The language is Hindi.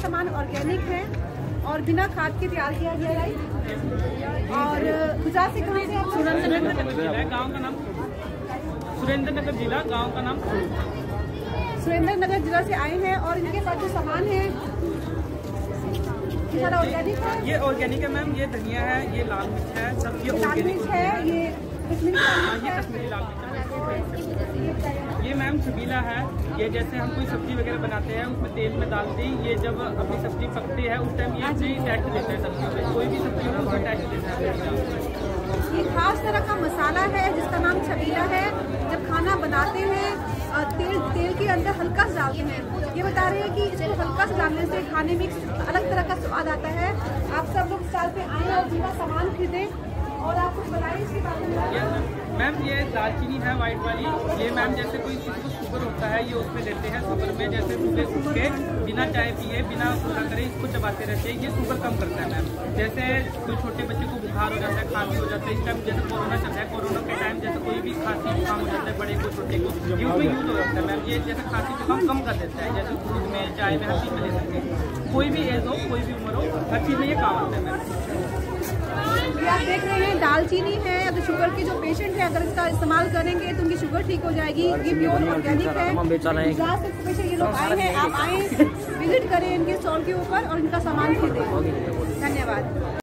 सामान ऑर्गेनिक है और बिना खाद के तैयार किया गया है। और गुजरात से कहाँ से आप? सुरेंद्रनगर गाँव का नाम, सुरेंद्रनगर जिला, गाँव का नाम सुरेंद्रनगर जिला से आए हैं। और इनके पास जो सामान है ये सारा ऑर्गेनिक है। ये ऑर्गेनिक है मैम, ये धनिया है, ये लाल मिर्च है, सब ये ऑर्गेनिक है। ये कश्मीरी लाल मिर्च है। ये मैम छबीला है। ये जैसे हम कोई सब्जी वगैरह बनाते हैं उसमें तेल में डालते हैं, ये जब अपनी सब्जी पकती है उस टाइम ये टैक्स देते हैं सब्जियों में, कोई भी सब्जी हो उसमें टैक्स देते हैं। ये खास तरह का मसाला है जिसका नाम छबीला है। जब खाना बनाते हैं तेल के अंदर हल्का सा डालते हैं। ये बता रहे हैं कि इसको हल्का सा डालने से खाने में अलग तरह का स्वाद आता है। आप सब लोग स्टॉल पे आए और पूरा सामान खरीदें। और आप कुछ बताइए इसके बारे में। मैम ये दालचीनी है वाइट वाली। ये मैम जैसे कोई किसी को शुगर होता है ये उसमें देते हैं शुगर में, जैसे सुबह उठ के बिना चाय पिए बिना पूरा करे इसको चबाते रहते हैं, ये शुगर कम करता है मैम। जैसे कोई छोटे बच्चे को बुखार हो जाता है, खांसी हो जाता है, इस टाइम जैसे कोरोना चल रहा है, कोरोना के टाइम जैसे कोई भी खांसी जुकाम हो जाता है बड़े को छोटे को, ये उसमें यूज हो जाता है मैम। ये जैसे खांसी जुकाम कम कर देता है, जैसे दूध में चाय में हर चीज में ले सकते हैं। कोई भी एज हो कोई भी उम्र हो हर चीज में ये काम आता है मैम। आप देख रहे हैं दालचीनी है। अगर शुगर के जो पेशेंट है अगर इसका इस्तेमाल करेंगे तो उनकी शुगर ठीक हो जाएगी। ये प्योर ऑर्गेनिक है। गुजरात से स्पेशल ये लोग आए हैं। आप आए विजिट करें इनके स्टॉल के ऊपर और इनका सामान खरीदें। धन्यवाद।